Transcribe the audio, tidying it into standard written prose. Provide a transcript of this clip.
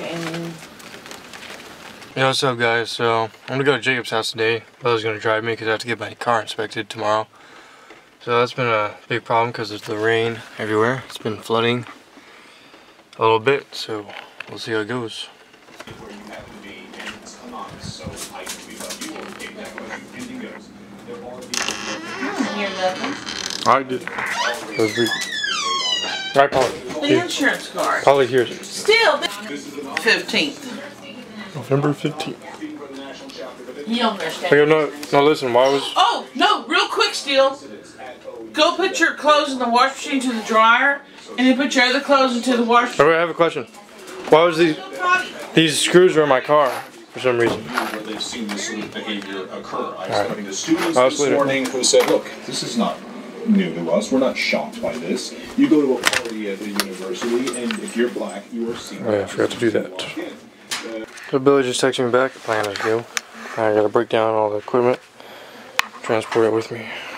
and... Yo, what's up, guys? So, I'm gonna go to Jacob's house today. Bella's gonna drive me because I have to get my car inspected tomorrow. So that's been a big problem because there's the rain everywhere. It's been flooding a little bit, so we'll see how it goes. I did. Right, Polly. The insurance card. Polly hears it. Still, 15th. November 15th. You don't understand. Okay, no, listen, why was... Oh, no, real quick, Steele. Go put your clothes in the wash machine to the dryer, and then put your other clothes into the wash machine. Okay, I have a question. Why was these screws are in my car for some reason? They've seen this sort of behavior occur. I was talking to students this morning who said, look, this is not new to us. We're not shocked by this. You go to a party at the university, and if you're black, you are seen. Oh yeah, I forgot to do that. So Billy just texted me back. The plan is due. I gotta break down all the equipment, transport it with me.